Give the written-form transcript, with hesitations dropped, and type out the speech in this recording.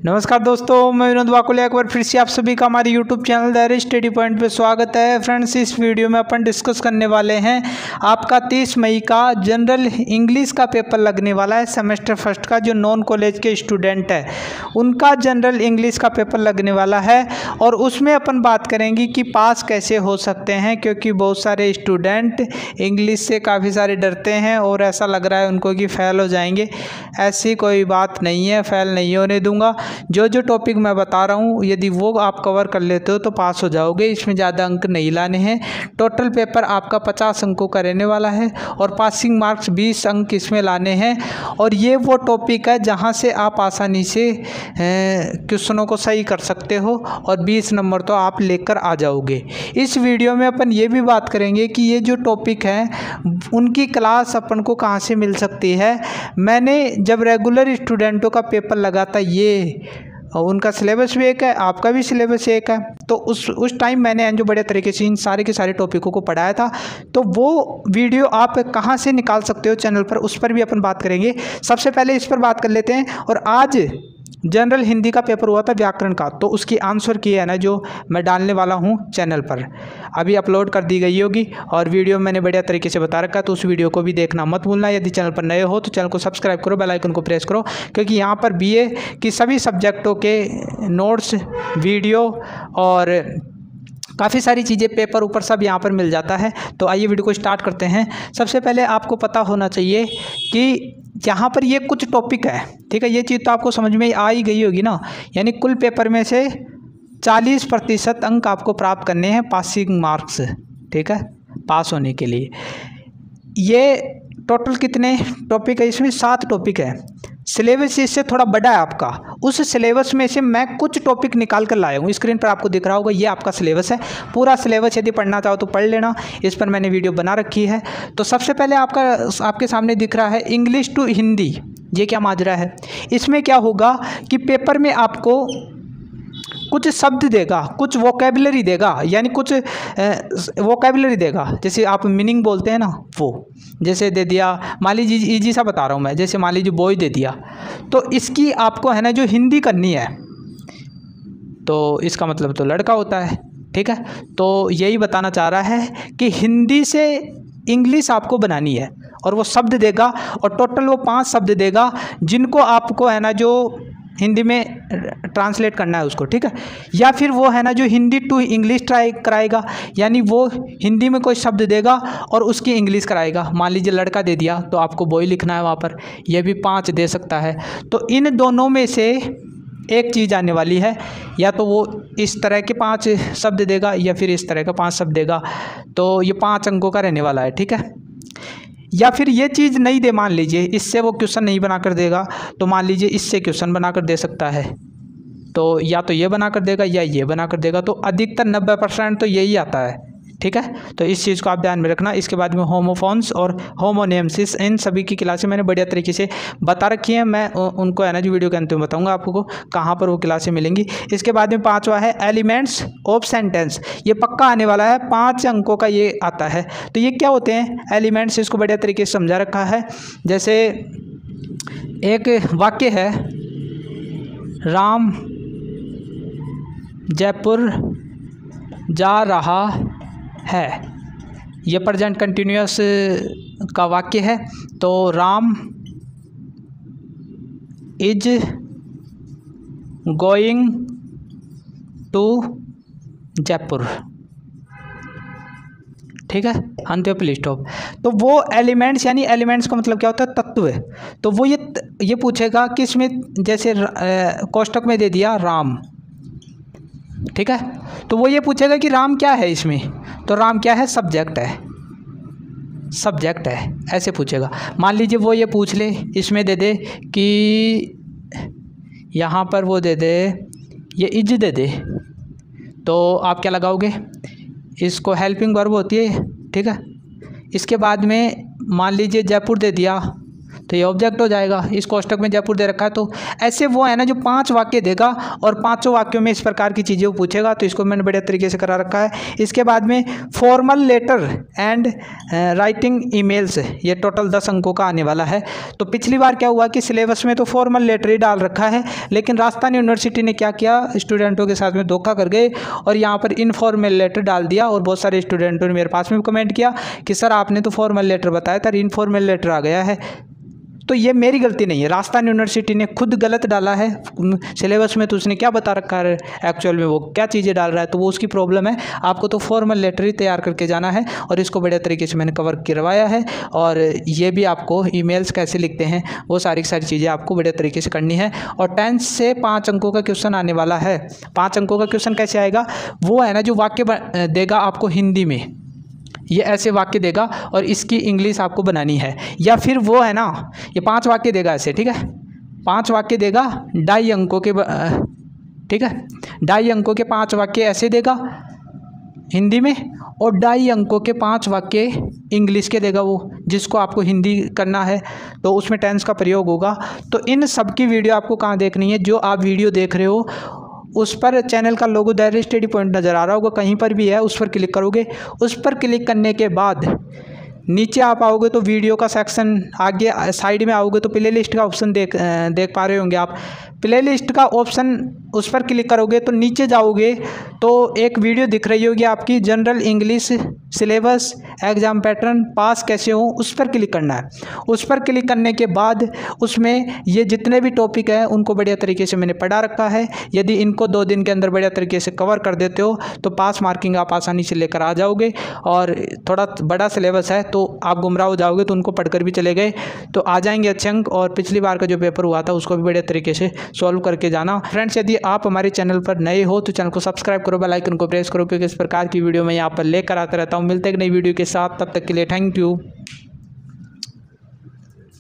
नमस्कार दोस्तों, मैं विनोद वाकुले एक बार फिर से आप सभी का हमारे YouTube channel Dayare study point पे स्वागत है। फ्रेंड्स, इस वीडियो में अपन डिस्कस करने वाले हैं आपका 30 मई का जनरल इंग्लिश का पेपर लगने वाला है। सेमेस्टर फर्स्ट का जो नॉन कॉलेज के स्टूडेंट है उनका जनरल इंग्लिश का पेपर लगने वाला है और उसमें अपन बात करेंगे कि पास कैसे हो सकते हैं, क्योंकि बहुत सारे स्टूडेंट इंग्लिश से काफ़ी सारे डरते हैं और ऐसा लग रहा है उनको कि फ़ेल हो जाएंगे। ऐसी कोई बात नहीं है, फ़ेल नहीं होने दूंगा। जो टॉपिक मैं बता रहा हूँ यदि वो आप कवर कर लेते हो तो पास हो जाओगे। इसमें ज़्यादा अंक नहीं लाने हैं। टोटल पेपर आपका 50 अंकों का रहने वाला है और पासिंग मार्क्स 20 अंक इसमें लाने हैं। और ये वो टॉपिक है जहाँ से आप आसानी से क्वेश्चनों को सही कर सकते हो और 20 नंबर तो आप लेकर आ जाओगे। इस वीडियो में अपन ये भी बात करेंगे कि ये जो टॉपिक है उनकी क्लास अपन को कहाँ से मिल सकती है। मैंने जब रेगुलर स्टूडेंटों का पेपर लगा था, ये उनका सिलेबस भी एक है, आपका भी सिलेबस एक है, तो उस टाइम मैंने जो बड़े तरीके से इन सारे के सारे टॉपिकों को पढ़ाया था। तो वो वीडियो आप कहाँ से निकाल सकते हो चैनल पर, उस पर भी अपन बात करेंगे। सबसे पहले इस पर बात कर लेते हैं। और आज जनरल हिंदी का पेपर हुआ था व्याकरण का, तो उसकी आंसर की है ना जो मैं डालने वाला हूँ चैनल पर, अभी अपलोड कर दी गई होगी और वीडियो मैंने बढ़िया तरीके से बता रखा है, तो उस वीडियो को भी देखना मत भूलना। यदि चैनल पर नए हो तो चैनल को सब्सक्राइब करो, बेल आइकन को प्रेस करो, क्योंकि यहाँ पर बीए की सभी सब्जेक्टों के नोट्स, वीडियो और काफ़ी सारी चीज़ें पेपर ऊपर सब यहाँ पर मिल जाता है। तो आइए वीडियो को स्टार्ट करते हैं। सबसे पहले आपको पता होना चाहिए कि यहाँ पर ये कुछ टॉपिक है, ठीक है। ये चीज़ तो आपको समझ में आ ही गई होगी ना। यानी कुल पेपर में से 40% अंक आपको प्राप्त करने हैं, पासिंग मार्क्स, ठीक है, पास होने के लिए। ये टोटल कितने टॉपिक है? इसमें 7 टॉपिक है। सिलेबस इससे थोड़ा बड़ा है आपका। उस सिलेबस में से मैं कुछ टॉपिक निकाल कर लाया हूँ। स्क्रीन पर आपको दिख रहा होगा, ये आपका सिलेबस है। पूरा सिलेबस यदि पढ़ना चाहो तो पढ़ लेना, इस पर मैंने वीडियो बना रखी है। तो सबसे पहले आपके सामने दिख रहा है इंग्लिश टू हिंदी। ये क्या माजरा है? इसमें क्या होगा कि पेपर में आपको कुछ शब्द देगा, कुछ वोकैबुलरी देगा, यानी कुछ वोकैबुलरी देगा। जैसे आप मीनिंग बोलते हैं ना, वो जैसे दे दिया। मान लीजिए ईजी सा बता रहा हूँ मैं, जैसे मान लीजिए बॉय दे दिया, तो इसकी आपको है ना जो हिंदी करनी है, तो इसका मतलब तो लड़का होता है, ठीक है। तो यही बताना चाह रहा है कि हिंदी से इंग्लिश आपको बनानी है और वो शब्द देगा और टोटल वो 5 शब्द देगा जिनको आपको है ना जो हिंदी में ट्रांसलेट करना है उसको, ठीक है। या फिर वो है ना जो हिंदी टू इंग्लिश ट्राई कराएगा, यानी वो हिंदी में कोई शब्द देगा और उसकी इंग्लिश कराएगा। मान लीजिए लड़का दे दिया तो आपको बॉय लिखना है वहाँ पर, यह भी 5 दे सकता है। तो इन दोनों में से एक चीज़ आने वाली है, या तो वो इस तरह के 5 शब्द देगा या फिर इस तरह का 5 शब्द देगा। तो ये 5 अंकों का रहने वाला है, ठीक है। या फिर ये चीज़ नहीं दे, मान लीजिए इससे वो क्वेश्चन नहीं बनाकर देगा, तो मान लीजिए इससे क्वेश्चन बनाकर दे सकता है। तो या तो ये बनाकर देगा या ये बनाकर देगा। तो अधिकतर 90% तो यही आता है, ठीक है। तो इस चीज़ को आप ध्यान में रखना। इसके बाद में होमोफोन्स और होमोनेम्सिस, इन सभी की क्लासें मैंने बढ़िया तरीके से बता रखी है। मैं उनको है ना जो वीडियो के अंत में बताऊंगा आपको कहाँ पर वो क्लासें मिलेंगी। इसके बाद में 5वां है एलिमेंट्स ऑफ सेंटेंस। ये पक्का आने वाला है, 5 अंकों का ये आता है। तो ये क्या होते हैं एलिमेंट्स, इसको बढ़िया तरीके से समझा रखा है। जैसे एक वाक्य है, राम जयपुर जा रहा है, ये प्रेजेंट कंटिन्यूअस का वाक्य है। तो Ram is going to Jaipur, ठीक है, अंत्य प्ली स्टॉप। तो वो एलिमेंट्स, यानी एलिमेंट्स का मतलब क्या होता है? तत्व। तो वो ये पूछेगा कि इसमें जैसे कोष्टक में दे दिया राम, ठीक है, तो वो ये पूछेगा कि राम क्या है इसमें। तो राम क्या है? सब्जेक्ट है, सब्जेक्ट है, ऐसे पूछेगा। मान लीजिए वो ये पूछ ले, इसमें दे दे कि यहाँ पर वो दे दे ये इज दे दे, तो आप क्या लगाओगे? इसको हेल्पिंग वर्ब होती है, ठीक है। इसके बाद में मान लीजिए जयपुर दे दिया, तो ये ऑब्जेक्ट हो जाएगा। इस कोष्टक में जयपुर दे रखा है, तो ऐसे वो है ना जो 5 वाक्य देगा और 5 वाक्यों में इस प्रकार की चीज़ें वो पूछेगा। तो इसको मैंने बढ़िया तरीके से करा रखा है। इसके बाद में formal letter and writing emails, ये टोटल 10 अंकों का आने वाला है। तो पिछली बार क्या हुआ कि सिलेबस में तो फॉर्मल लेटर ही डाल रखा है, लेकिन राजस्थान यूनिवर्सिटी ने क्या किया, स्टूडेंटों के साथ में धोखा कर गए और यहाँ पर इनफॉर्मल लेटर डाल दिया। और बहुत सारे स्टूडेंटों ने मेरे पास में कमेंट किया कि सर आपने तो फॉर्मल लेटर बताया था, इनफॉर्मल लेटर आ गया है। तो ये मेरी गलती नहीं है, राजस्थान यूनिवर्सिटी ने खुद गलत डाला है सिलेबस में। तो उसने क्या बता रखा है एक्चुअल में, वो क्या चीज़ें डाल रहा है, तो वो उसकी प्रॉब्लम है। आपको तो फॉर्मल लेटर ही तैयार करके जाना है और इसको बढ़िया तरीके से मैंने कवर करवाया है। और ये भी आपको ईमेल्स कैसे लिखते हैं वो सारी की सारी चीज़ें आपको बढ़िया तरीके से करनी है। और 10 से 5 अंकों का क्वेश्चन आने वाला है। 5 अंकों का क्वेश्चन कैसे आएगा, वो है ना जो वाक्य देगा आपको हिंदी में, ये ऐसे वाक्य देगा और इसकी इंग्लिश आपको बनानी है। या फिर वो है ना ये 5 वाक्य देगा ऐसे, ठीक है, 5 वाक्य देगा 2.5 अंकों के, ठीक है, 2.5 अंकों के 5 वाक्य ऐसे देगा हिंदी में और 2.5 अंकों के 5 वाक्य इंग्लिश के देगा वो, जिसको आपको हिंदी करना है तो उसमें टेंस का प्रयोग होगा। तो इन सब की वीडियो आपको कहाँ देखनी है, जो आप वीडियो देख रहे हो उस पर चैनल का लोगो दायरे स्टडी पॉइंट नज़र आ रहा होगा, कहीं पर भी है, उस पर क्लिक करोगे। उस पर क्लिक करने के बाद नीचे आप आओगे तो वीडियो का सेक्शन, आगे साइड में आओगे तो प्ले लिस्ट का ऑप्शन देख पा रहे होंगे आप। प्ले लिस्ट का ऑप्शन उस पर क्लिक करोगे तो नीचे जाओगे तो एक वीडियो दिख रही होगी आपकी, general English syllabus exam pattern pass कैसे हो, उस पर क्लिक करना है। उस पर क्लिक करने के बाद उसमें ये जितने भी टॉपिक हैं उनको बढ़िया तरीके से मैंने पढ़ा रखा है। यदि इनको 2 दिन के अंदर बढ़िया तरीके से कवर कर देते हो तो पास मार्किंग आप आसानी से लेकर आ जाओगे। और थोड़ा बड़ा सिलेबस है तो आप गुमराह हो जाओगे, तो उनको पढ़कर भी चले गए तो आ जाएंगे अच्छे अंक। और पिछली बार का जो पेपर हुआ था उसको भी बढ़िया तरीके से सॉल्व करके जाना। फ्रेंड्स, यदि आप हमारे चैनल पर नए हो तो चैनल को सब्सक्राइब करो, बेल आइकन को प्रेस करो, क्योंकि इस प्रकार की वीडियो मैं यहाँ पर लेकर आता रहता हूँ। मिलते हैं एक नई वीडियो के साथ, तब तक के लिए थैंक यू।